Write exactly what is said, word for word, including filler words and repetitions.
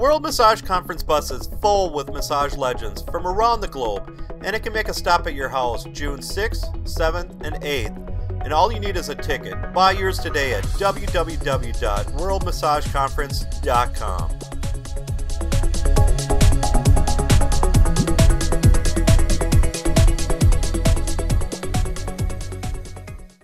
World Massage Conference bus is full with massage legends from around the globe, and it can make a stop at your house June sixth, seventh, and eighth. And all you need is a ticket. Buy yours today at w w w dot world massage conference dot com.